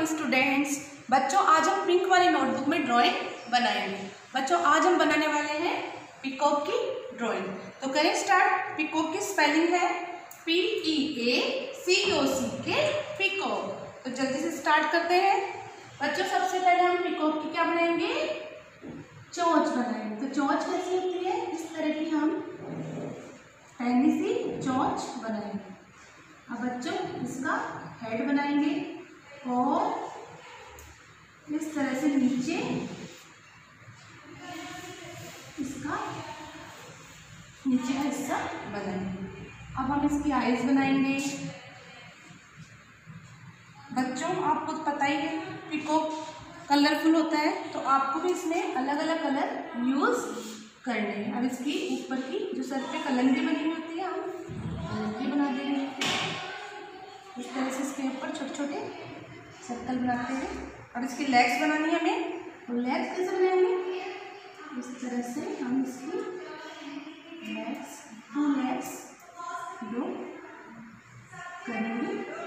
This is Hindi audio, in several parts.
Morning students. बच्चों आज हम पिंक वाली नोटबुक में ड्राइंग बनाएंगे। बच्चों आज हम बनाने वाले हैं पीकॉक की ड्राइंग। तो करें स्टार्ट। पीकॉक की स्पेलिंग है PEACOCK पीकॉक। तो जल्दी से स्टार्ट करते हैं। बच्चों सबसे पहले हम पीकॉक की क्या बनाएंगे, चोंच बनाएंगे। तो चोंच कैसी होती है, इस तरह की हम पहली सी चोंच बनाएंगे। अब बच्चों इसका हेड बनाएंगे और इस तरह से नीचे इसका नीचे का हिस्सा बनाएंगे। अब हम इसकी आईज बनाएंगे। बच्चों आपको पता ही है पीकॉक कलरफुल होता है, तो आपको भी इसमें अलग अलग कलर यूज करने हैं। अब इसकी ऊपर की जो सर पे कलंगी बनी हुई होती है, हम कलंगी बना देंगे। इस तरह से इसके ऊपर छोटे छोटे सर्कल बनाते हैं। और इसकी लेग्स बनानी है हमें, तो लेग्स कैसे बनाएंगे, इस तरह से हम इसकी लेग्स 2 लेग्स ड्रॉ करेंगे।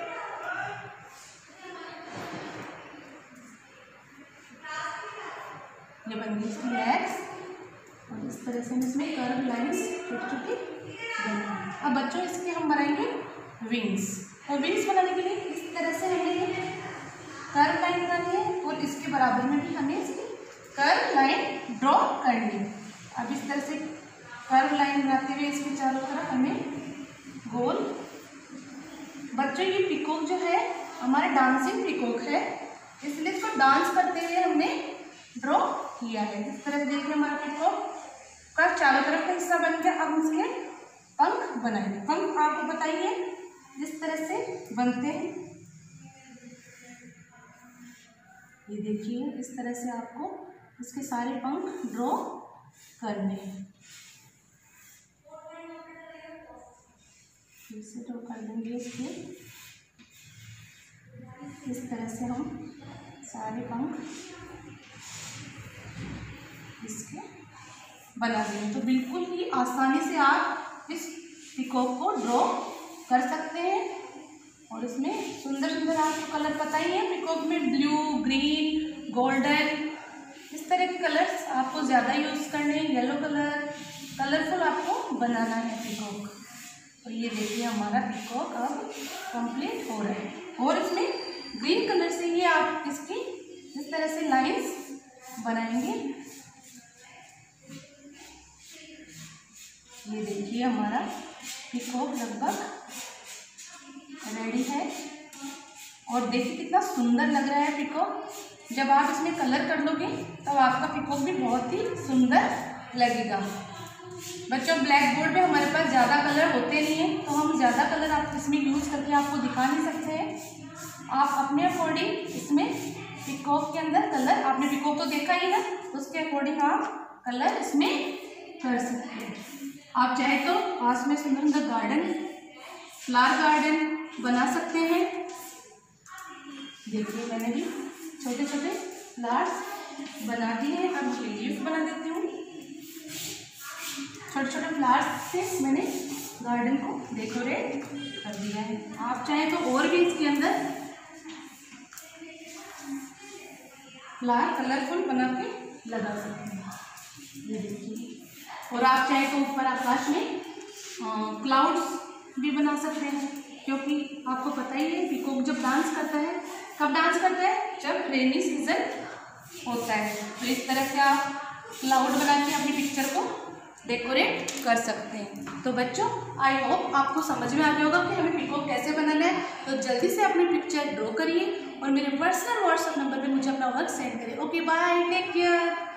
ये बन गई इसकी लेग्स और इस तरह से हम इसमें कर्व लाइंस छोटी छोटी बनाएंगे। अब बच्चों इसके हम बनाएंगे विंग्स। और विंग्स बनाने के लिए इस तरह से हमें कर्व लाइन बनानी है और इसके बराबर में भी हमें इसकी कर्व लाइन ड्रॉ करनी है। अब इस तरह से कर्व लाइन बनाते हुए इसके चारों तरफ हमें गोल। बच्चों ये पीकॉक जो है हमारा डांसिंग पीकॉक है, इसलिए इसको डांस करते हुए हमने ड्रॉ किया है। इस तरह से देखिए हमारा पीकॉक का चारों तरफ का हिस्सा बन गया। अब उसके पंख बनाएंगे। पंख आपको बताइए जिस तरह से बनते हैं, ये देखिए इस तरह से आपको इसके सारे पंख ड्रॉ करने हैं। फिर से ड्रॉ कर देंगे इसके। इस तरह से हम सारे पंख इसके बना देंगे। तो बिल्कुल ही आसानी से आप इस पीकॉक को ड्रॉ कर सकते हैं। और इसमें सुंदर सुंदर आपको कलर पता ही है, पीकॉक में ब्लू, ग्रीन, गोल्डन, इस तरह के कलर्स आपको ज़्यादा यूज़ करने हैं। येलो कलर, कलरफुल आपको बनाना है पीकॉक। और ये देखिए हमारा पीकॉक अब कंप्लीट हो रहा है। और इसमें ग्रीन कलर से ये आप इसकी इस तरह से लाइंस बनाएंगे। ये देखिए हमारा पीकॉक लगभग रेडी है। और देखिए कितना सुंदर लग रहा है पीकॉक। जब आप इसमें कलर कर लोगे तब आपका पीकॉक भी बहुत ही सुंदर लगेगा। बच्चों ब्लैक बोर्ड पे हमारे पास ज़्यादा कलर होते नहीं हैं, तो हम ज़्यादा कलर आप इसमें यूज़ करके आपको दिखा नहीं सकते हैं। आप अपने अकॉर्डिंग इसमें पीकॉक के अंदर कलर, आपने पीकॉक तो देखा ही ना, उसके अकॉर्डिंग आप कलर इसमें कर सकते हैं। आप चाहे तो पास में सुंदर सुंदर गार्डन, फ्लावर गार्डन बना सकते हैं। देखिए मैंने भी छोटे छोटे फ्लावर्स बना दिए हैं। अब लीफ बना देती हूँ। छोटे छोटे फ्लावर्स से मैंने गार्डन को डेकोरेट कर दिया है। आप चाहे तो और भी इसके अंदर फ्लावर कलरफुल बना के लगा सकते हैं। ये देखिए। और आप चाहे तो ऊपर आकाश में क्लाउड्स भी बना सकते हैं, क्योंकि आपको पता ही है पीकॉक जब डांस करता है, कब डांस करता है, जब रेनी सीजन होता है। तो इस तरह से आप क्लाउड बना के अपनी पिक्चर को डेकोरेट कर सकते हैं। तो बच्चों आई होप आपको समझ में आ गया होगा कि हमें पीकॉक कैसे बनाना है। तो जल्दी से अपनी पिक्चर ड्रॉ करिए और मेरे पर्सनल व्हाट्सएप नंबर पे मुझे अपना वर्क सेंड करिए। Okay bye, take care.